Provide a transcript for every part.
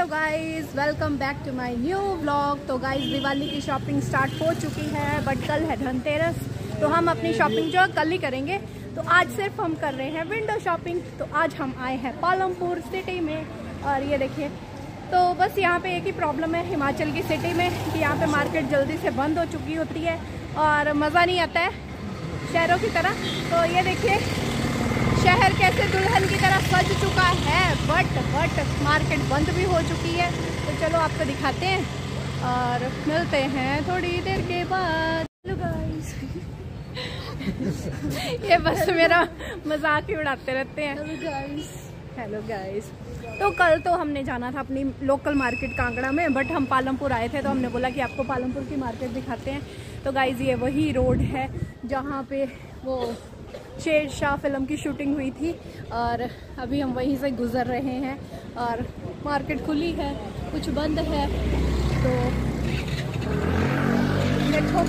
Hello guys, welcome back to my new vlog. तो guys Diwali की shopping start हो चुकी है, बट कल है धनतेरस, तो हम अपनी शॉपिंग जो कल ही करेंगे। तो आज सिर्फ हम कर रहे हैं विंडो शॉपिंग। तो आज हम आए हैं पालमपुर सिटी में, और ये देखिए, तो बस यहाँ पे एक ही प्रॉब्लम है हिमाचल की सिटी में कि यहाँ पे मार्केट जल्दी से बंद हो चुकी होती है और मज़ा नहीं आता है शहरों की तरह। तो ये देखिए शहर कैसे दुल्हन की तरह सज चुका है, बट मार्केट बंद भी हो चुकी है। तो चलो आपको दिखाते हैं और मिलते हैं थोड़ी देर के बाद। हेलो गाइस ये बस मेरा मजाक ही उड़ाते रहते हैं। Hello guys. तो कल तो हमने जाना था अपनी लोकल मार्केट कांगड़ा में, बट हम पालमपुर आए थे तो हमने बोला कि आपको पालमपुर की मार्केट दिखाते हैं। तो गाइस ये वही रोड है जहाँ पे वो शेरशाह फिल्म की शूटिंग हुई थी, और अभी हम वहीं से गुजर रहे हैं। और मार्केट खुली है, कुछ बंद है। तो देखो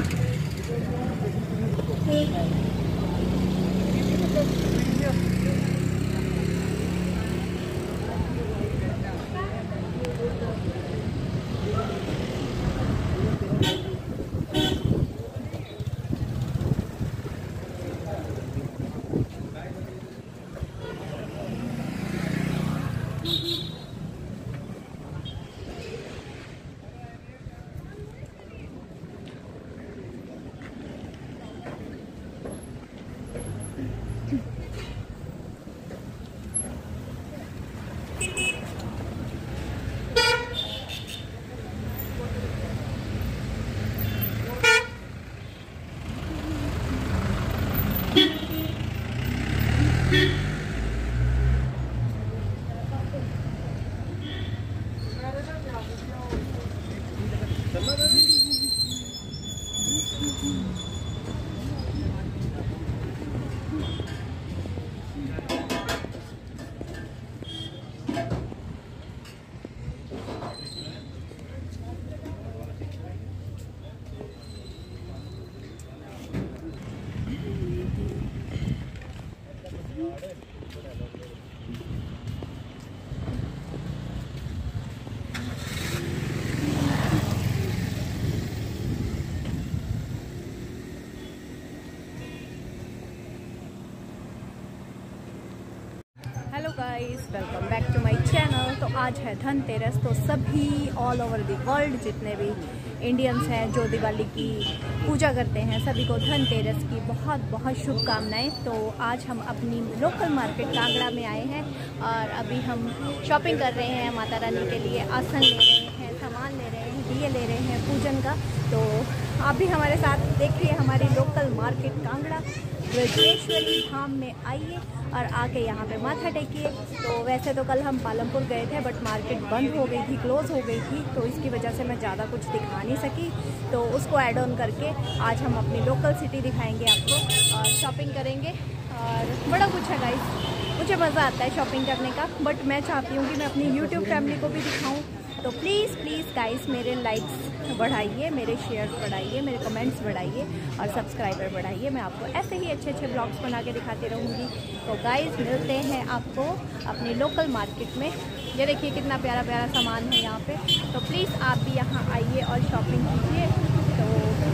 guys, welcome back to my channel. तो आज है धनतेरस, तो सभी ऑल ओवर द वर्ल्ड जितने भी इंडियंस हैं जो दिवाली की पूजा करते हैं, सभी को धनतेरस की बहुत बहुत शुभकामनाएं। तो आज हम अपनी लोकल मार्केट कांगड़ा में आए हैं और अभी हम शॉपिंग कर रहे हैं। माता रानी के लिए आसन ले रहे हैं, सामान ले रहे हैं, दिए ले रहे हैं पूजन का। तो आप भी हमारे साथ देखिए हमारी लोकल मार्केट कांगड़ा ब्रजेश्वरी धाम में आइए और आके यहाँ पे माथा टेकिए। तो वैसे तो कल हम पालमपुर गए थे, बट मार्केट बंद हो गई थी, क्लोज हो गई थी, तो इसकी वजह से मैं ज़्यादा कुछ दिखा नहीं सकी। तो उसको ऐड ऑन करके आज हम अपनी लोकल सिटी दिखाएंगे आपको और शॉपिंग करेंगे। और बड़ा कुछ है गाइस, मुझे मज़ा आता है शॉपिंग करने का, बट मैं चाहती हूँ कि मैं अपनी यूट्यूब फैमिली को भी दिखाऊँ। तो प्लीज़ गाइस मेरे लाइक्स बढ़ाइए, मेरे शेयर्स बढ़ाइए, मेरे कमेंट्स बढ़ाइए और सब्सक्राइबर बढ़ाइए। मैं आपको ऐसे ही अच्छे अच्छे ब्लॉग्स बना के दिखाती रहूँगी। तो गाइस मिलते हैं आपको अपनी लोकल मार्केट में। ये देखिए कितना प्यारा प्यारा सामान है यहाँ पे। तो प्लीज़ आप भी यहाँ आइए और शॉपिंग कीजिए। तो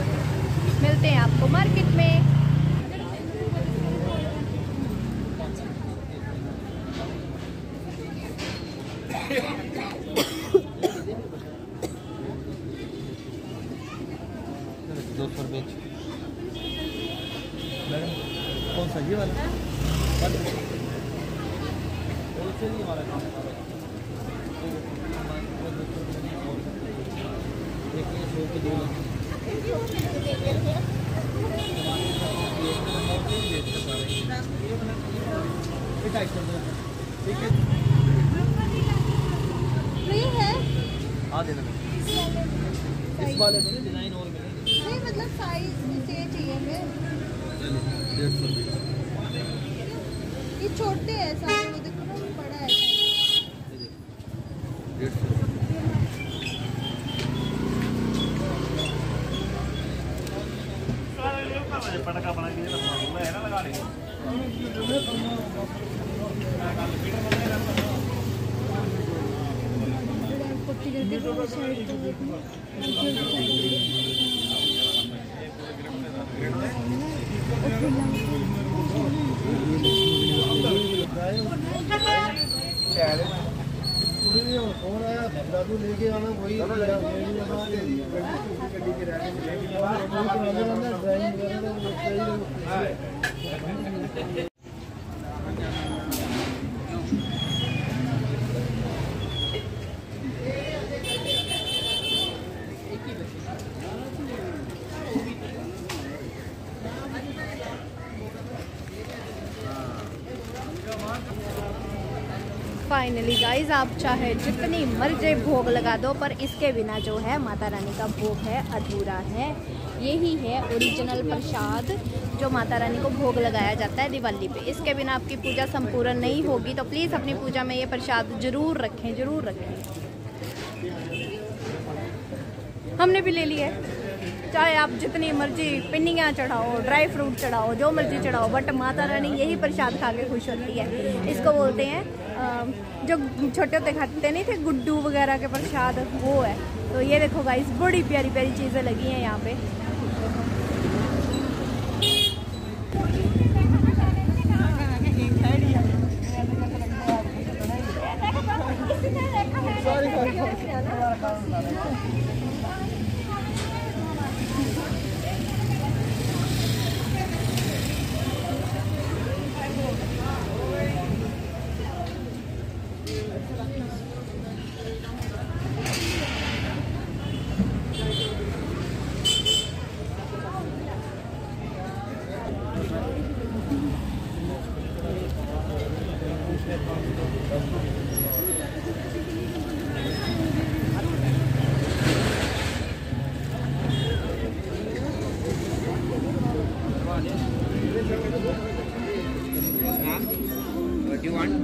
मिलते हैं आपको मार्केट में। मैडम कौन सा ये वाला होलसेल ही हमारा काम है। देखिए 100 के 2 ठीक है, फ्री है। हाँ देना इस वाले में डिज़ाइन और मिलेंगे। नहीं मतलब साइज चाहिए हमें। 150 रुपये ये छोटे हैं सारे, वो देखो ना बड़ा है। 150 पटका बना के लगा लेंगे। लेके आना वही फाइनली गाइज, आप चाहे जितनी मर्जी भोग लगा दो, पर इसके बिना जो है माता रानी का भोग है अधूरा है। यही है ओरिजिनल प्रसाद जो माता रानी को भोग लगाया जाता है दिवाली पे। इसके बिना आपकी पूजा संपूर्ण नहीं होगी, तो प्लीज़ अपनी पूजा में ये प्रसाद जरूर रखें, जरूर रखें। हमने भी ले लिया है। चाहे आप जितनी मर्जी पिन्नियाँ चढ़ाओ, ड्राई फ्रूट चढ़ाओ, जो मर्जी चढ़ाओ, बट माता रानी यही प्रसाद खा के खुश होती है। इसको बोलते हैं जो छोटे होते खाते नहीं थे गुड्डू वगैरह के प्रसाद, वो है। तो ये देखो गाइस, बड़ी प्यारी प्यारी चीज़ें लगी हैं यहाँ पे। What do you want?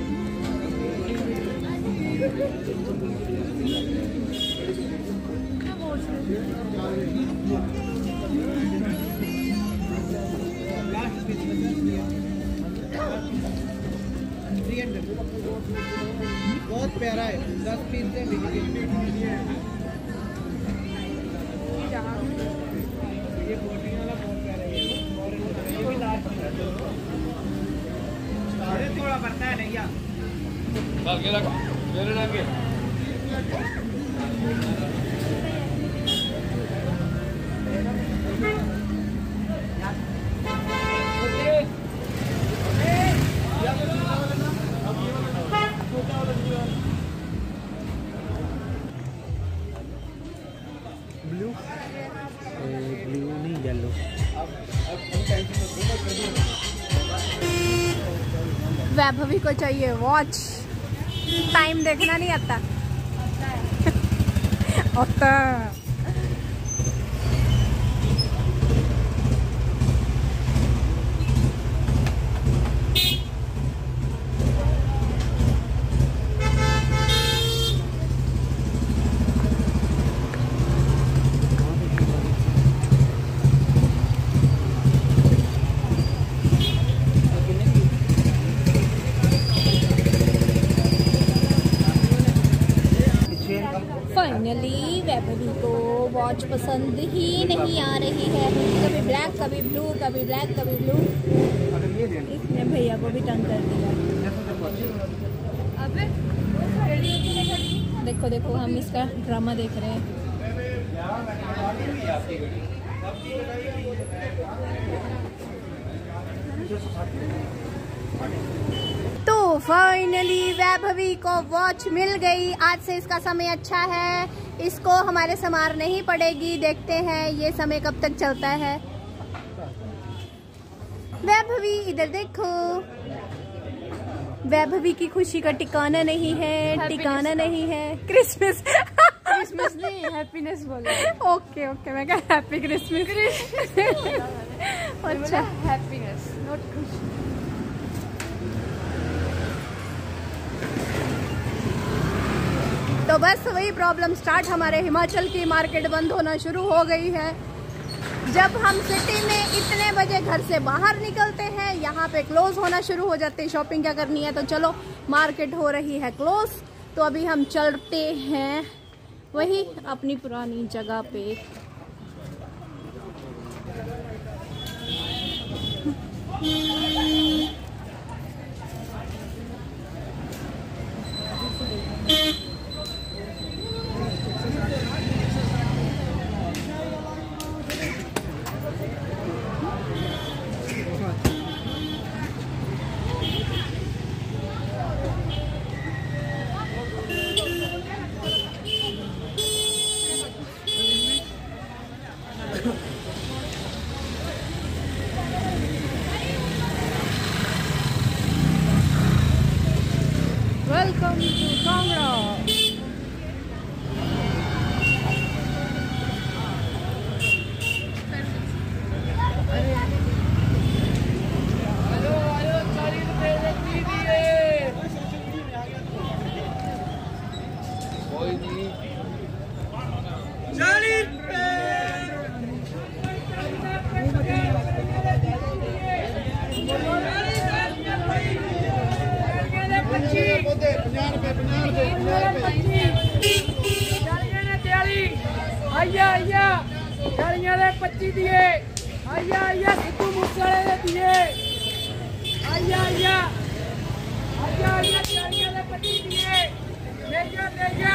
बहुत प्यारा है, 10 पीस से बिकी। ये बोटिंग वाला बहुत प्यारा है, ये भी लास्ट थोड़ा बढ़ता है भैया। आगे लगा मेरे आगे। ब्लू नहीं येलो। वैभवी को चाहिए वॉच, टाइम देखना नहीं आता। आता फाइनली वैभवी को वॉच पसंद ही नहीं आ रही है। कभी ब्लैक, कभी ब्लू, कभी ब्लैक, कभी ब्लू। इसने भैया को भी तंग कर दिया। अबे देखो देखो, हम इसका ड्रामा देख रहे हैं। तो फाइनली वैभवी को वॉच मिल गई। आज से इसका समय अच्छा है, इसको हमारे समार नहीं पड़ेगी। देखते हैं ये समय कब तक चलता है। वैभवी इधर देखो, वैभवी की खुशी का ठिकाना नहीं है, ठिकाना नहीं है। क्रिसमस क्रिसमस नहीं, हैप्पीनेस बोलो। ओके ओके, मैं कहा हैप्पी क्रिसमस। अच्छा, हैप्पीनेस नॉट खुशी। तो बस वही प्रॉब्लम स्टार्ट, हमारे हिमाचल की मार्केट बंद होना शुरू हो गई है। जब हम सिटी में इतने बजे घर से बाहर निकलते हैं, यहाँ पे क्लोज होना शुरू हो जाते हैं। शॉपिंग क्या करनी है तो चलो, मार्केट हो रही है क्लोज। तो अभी हम चलते हैं वही अपनी पुरानी जगह पे। Welcome to Kangra. आइया आइया चालियां दे 25 दिए। आइया आइया सिद्धू मूसेवाले दे दिए। आइया आइया आइया आइया चालियां दे 25 दिए। ले जा ले जा।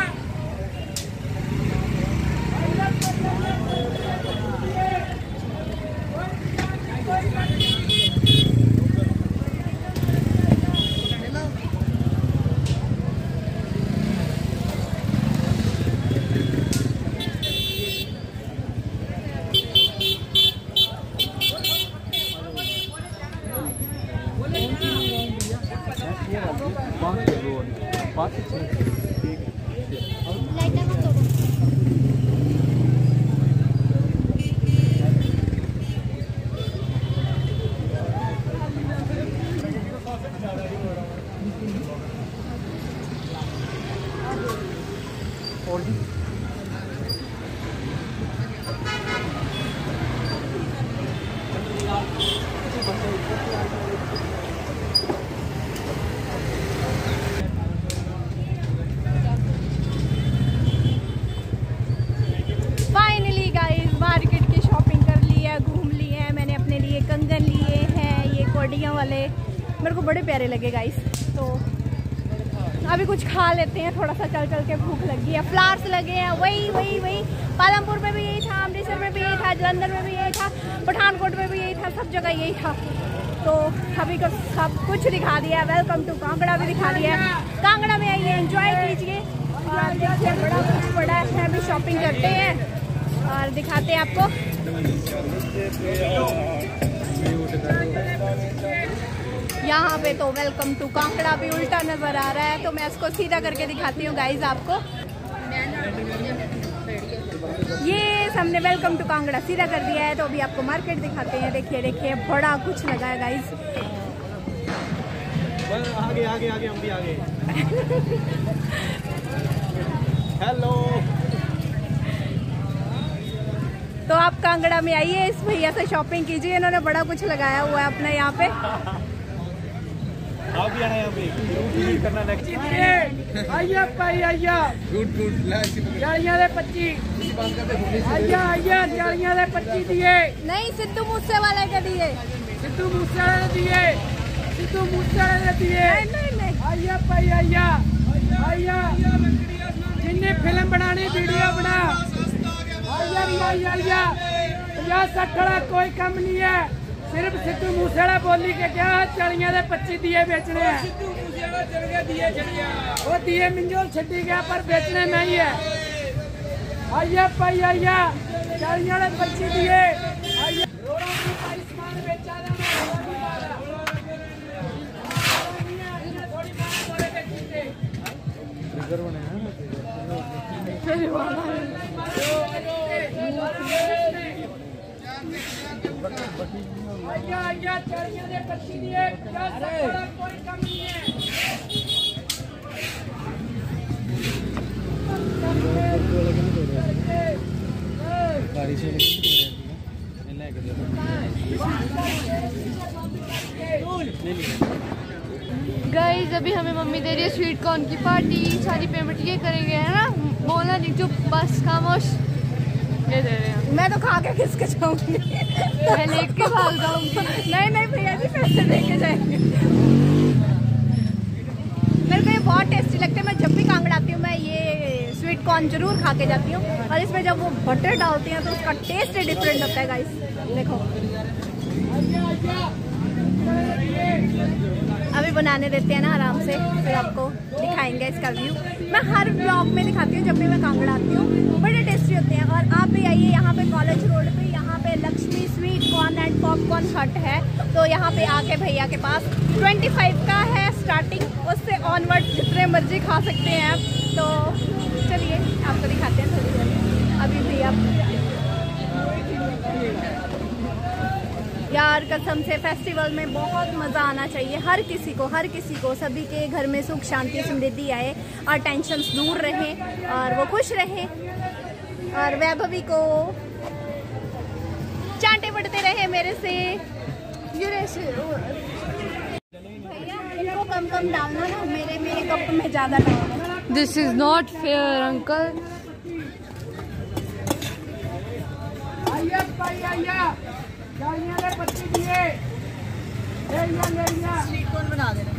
फाइनली गाइस मार्केट की शॉपिंग कर ली है, घूम ली है। मैंने अपने लिए कंगन लिए हैं, ये कोडियाँ वाले मेरे को बड़े प्यारे लगे गाइस। तो अभी कुछ खा लेते हैं, थोड़ा सा चल चल के भूख लगी है। फ्लावर्स लगे हैं, वही वही वही पालमपुर में भी यही था, अमृतसर में भी यही था, जलंधर में भी यही था, पठानकोट में भी यही था, सब जगह यही था। तो अभी को सब कुछ दिखा दिया। वेलकम टू कांगड़ा भी दिखा दिया। कांगड़ा में आइए, एंजॉय कीजिए और देखिए बड़ा कुछ बड़ा है। अभी शॉपिंग करते हैं और दिखाते हैं आपको। यहाँ पे तो वेलकम टू कांगड़ा भी उल्टा नजर आ रहा है, तो मैं इसको सीधा करके दिखाती हूँ गाइज आपको। ये हमने वेलकम टू कांगड़ा सीधा कर दिया है, तो अभी आपको मार्केट दिखाते हैं। देखिए देखिए बड़ा कुछ लगा है गाइज। आगे आगे आगे हम भी आगे। हेलो। तो आप कांगड़ा में आइए, इस भैया से शॉपिंग कीजिए, इन्होंने बड़ा कुछ लगाया हुआ है अपने यहाँ पे। आप भी आना यहाँ पे करना नेक्स्ट। आइया भाई आइया गुड गुड चालियां दे 25। आइया आइया चालियां दे 25 दिए। नहीं, सिद्धू मूसेवाले के दिए। सिद्धू मूसेवाले दिए। सिद्धू मूसेवाले दिए। नहीं नहीं। आइया भाई आइया आइया जिन्हें फिल्म बनानी वीडियो बना। आइया आइया आइया 50-60 वाला कोई कम नहीं है, सिर्फ सिद्धू मूसेवाला बोली के क्या चालियां दे 25 दिए बेचने हैं। सिद्धू मूसेवाला चल गया दिए चल गया, वो दिए मिंजोल छड्डी गया पर बेचने में ही है। आइया भाई आइया चालियां दे 25 दिए। आइया रोड़ा की भाई सामान बेचा था थोड़ी बात बोले बेची थे। आइया आइया चालियां दे 25 दिए। कोई कम नहीं है। गाइस अभी हमें मम्मी दे रही है स्वीट कॉर्न की पार्टी। सारी पेमेंट ये करेंगे है ना, बोला मालिक चुप बस खामोश। ये दे रहे हैं। मैं तो खा के किसके जाऊंगी? मैं लेके भाग जाऊंगी। नहीं भैया जी पैसे लेके जाएंगे। मेरे को ये बहुत टेस्टी लगते हैं। मैं जब भी कांगड़ा आती हूँ मैं ये स्वीट कॉर्न जरूर खा के जाती हूँ, और इसमें जब वो बटर डालती हैं तो उसका टेस्ट ही डिफरेंट होता है गाइस। देखो अभी बनाने देते हैं ना आराम से, फिर आपको दिखाएंगे इसका व्यू। मैं हर ब्लॉग में दिखाती हूँ जब भी मैं कांगड़ा आती हूँ, बड़े टेस्टी होते हैं। और आप भी आइए यहाँ पे कॉलेज रोड पे, यहाँ पे Lakshmi sweet corn and popcorn hut है। तो यहाँ पे आके भैया के पास 25 का है स्टार्टिंग, उससे ऑनवर्ड जितने मर्जी खा सकते हैं आप। तो चलिए आपको दिखाते हैं थोड़ी देर। अभी भैया यार कसम से फेस्टिवल में बहुत मज़ा आना चाहिए हर किसी को, सभी के घर में सुख शांति समृद्धि आए और टेंशन्स दूर रहें और वो खुश रहें, और वैभवी को चांटे पड़ते रहे मेरे से। भैया इनको कम डालना ना, मेरे कप में ज़्यादा डालना। This is not fair uncle. Sweet corn बना देना।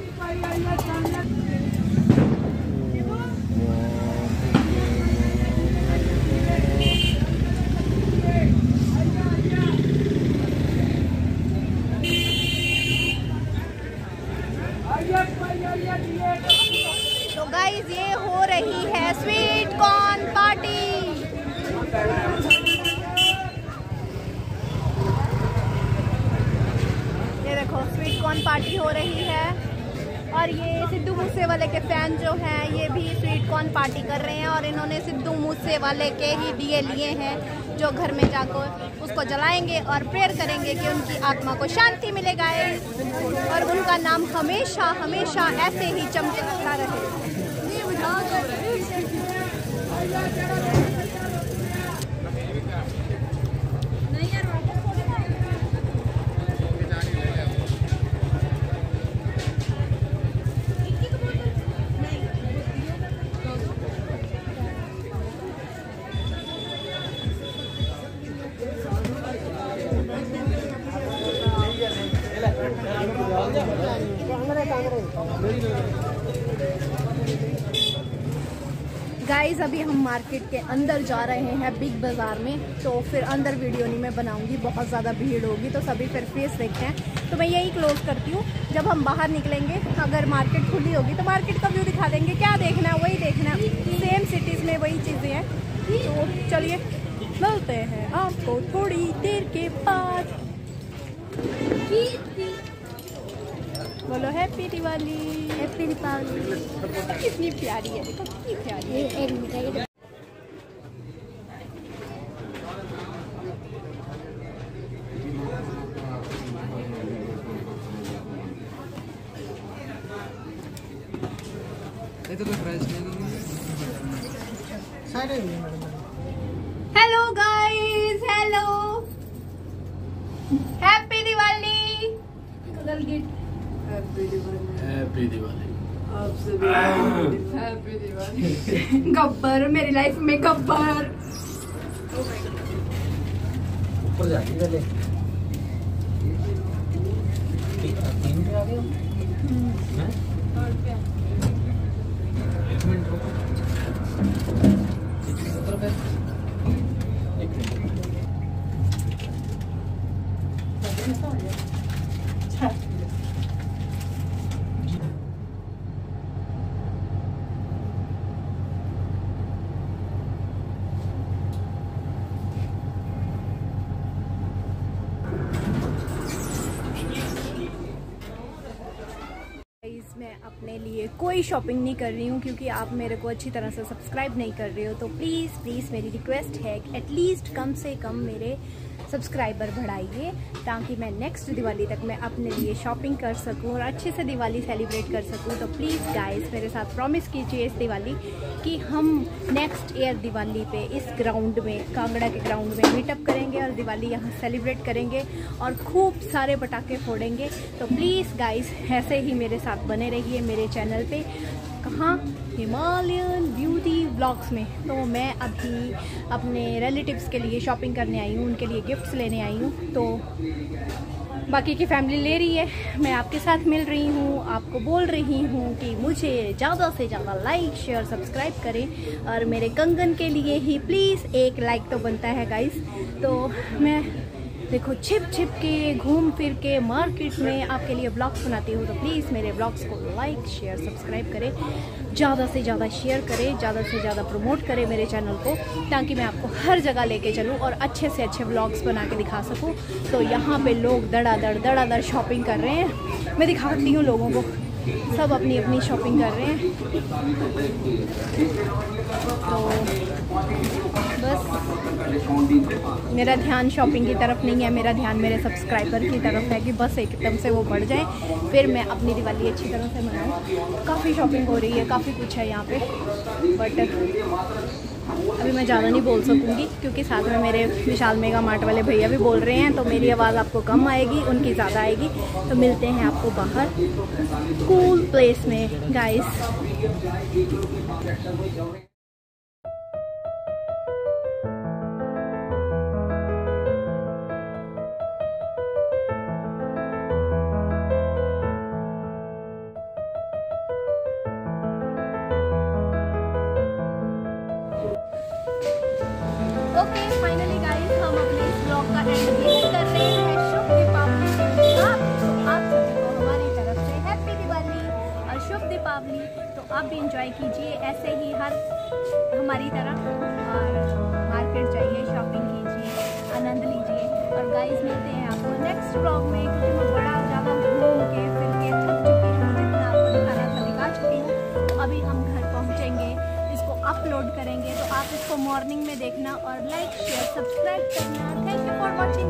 तो गाइस ये हो रही है स्वीट कॉर्न पार्टी। ये देखो स्वीट कॉर्न पार्टी हो रही है, और ये सिद्धू मूसेवाले के फैन जो हैं ये भी स्वीट कॉर्न पार्टी कर रहे हैं, और इन्होंने सिद्धू मूसेवाले के ही दिए लिए हैं जो घर में जाकर उसको जलाएंगे और प्रेयर करेंगे कि उनकी आत्मा को शांति मिले गाइस, और उनका नाम हमेशा हमेशा ऐसे ही चमकता रहे। गाइस अभी हम मार्केट के अंदर जा रहे हैं बिग बाज़ार में, तो फिर अंदर वीडियो नहीं मैं बनाऊंगी, बहुत ज़्यादा भीड़ होगी, तो सभी फिर फेस देखते हैं। तो मैं यही क्लोज करती हूँ। जब हम बाहर निकलेंगे अगर मार्केट खुली होगी तो मार्केट का व्यू दिखा देंगे। क्या देखना है वही देखना है, सेम सिटीज़ में वही चीज़ें हैं। तो चलिए मिलते हैं आपको थोड़ी देर के बाद। बोलो हैप्पी दिवाली। हैप्पी दिवाली। कितनी प्यारी है, देखो कितनी प्यारी है। एक मिनट ये तो कोई प्राइस नहीं है। Hello guys, hello happy Diwali. Happy Diwali. आपसे भी हैप्पी दिवाली। गब्बर मेरी लाइफ में गब्बर। ऊपर जाके पहले 3 पे आ गए हैं। एक मिनट रुको। उतर पे 1 मिनट। मैं अपने लिए कोई शॉपिंग नहीं कर रही हूँ क्योंकि आप मेरे को अच्छी तरह से सब्सक्राइब नहीं कर रहे हो। तो प्लीज़ मेरी रिक्वेस्ट है कि एटलीस्ट कम से कम मेरे सब्सक्राइबर बढ़ाइए, ताकि मैं नेक्स्ट दिवाली तक मैं अपने लिए शॉपिंग कर सकूं और अच्छे से दिवाली सेलिब्रेट कर सकूं। तो प्लीज़ गाइस मेरे साथ प्रॉमिस कीजिए इस दिवाली कि हम नेक्स्ट ईयर दिवाली पे इस ग्राउंड में, कांगड़ा के ग्राउंड में मीटअप करेंगे और दिवाली यहाँ सेलिब्रेट करेंगे और खूब सारे पटाखे फोड़ेंगे। तो प्लीज़ गाइस ऐसे ही मेरे साथ बने रहिए मेरे चैनल पे। कहाँ? हिमालयन ब्यूटी ब्लॉग्स में। तो मैं अभी अपने रिलेटिव्स के लिए शॉपिंग करने आई हूँ, उनके लिए गिफ्ट्स लेने आई हूँ। तो बाकी की फैमिली ले रही है, मैं आपके साथ मिल रही हूँ, आपको बोल रही हूँ कि मुझे ज़्यादा से ज़्यादा लाइक शेयर सब्सक्राइब करें और मेरे कंगन के लिए ही प्लीज़ एक लाइक तो बनता है गाइस। तो मैं देखो छिप छिप के घूम फिर के मार्केट में आपके लिए ब्लॉग्स बनाती हूँ। तो प्लीज़ मेरे ब्लॉग्स को लाइक शेयर सब्सक्राइब करें, ज़्यादा से ज़्यादा शेयर करें, ज़्यादा से ज़्यादा प्रमोट करें मेरे चैनल को, ताकि मैं आपको हर जगह लेके चलूँ और अच्छे से अच्छे व्लॉग्स बना के दिखा सकूँ। तो यहाँ पे लोग धड़ाधड़ शॉपिंग कर रहे हैं, मैं दिखाती हूँ लोगों को, सब अपनी अपनी शॉपिंग कर रहे हैं। तो बस मेरा ध्यान शॉपिंग की तरफ नहीं है, मेरा ध्यान मेरे सब्सक्राइबर की तरफ है कि बस एकदम से वो बढ़ जाए, फिर मैं अपनी दिवाली अच्छी तरह से मनाऊँ। काफ़ी शॉपिंग हो रही है, काफ़ी कुछ है यहाँ पे, बट अभी मैं ज़्यादा नहीं बोल सकूँगी क्योंकि साथ में मेरे विशाल मेगा मार्ट वाले भैया भी बोल रहे हैं, तो मेरी आवाज़ आपको कम आएगी, उनकी ज़्यादा आएगी। तो मिलते हैं आपको बाहर कूल प्लेस में गाइस। ओके फाइनली गाइस, हम अपने इस ब्लॉग का एंड कर रहे हैं। शुभ दीपावली आप सभी को हमारी तरफ से हैप्पी दिवाली और शुभ दीपावली। तो आप भी इंजॉय कीजिए ऐसे ही हर हमारी तरह, और मार्केट जाइए, शॉपिंग कीजिए, आनंद लीजिए। और गाइस मिलते हैं आपको नेक्स्ट ब्लॉग में, क्योंकि मैं बड़ा ज़्यादा घूम के फिर के थक चुकी हूँ, जितना आपको दिखाना था दिखा चुकी हूँ। तो अभी हम घर पहुँचेंगे, अपलोड करेंगे, तो आप इसको मॉर्निंग में देखना और लाइक शेयर सब्सक्राइब करना। Thank you for watching.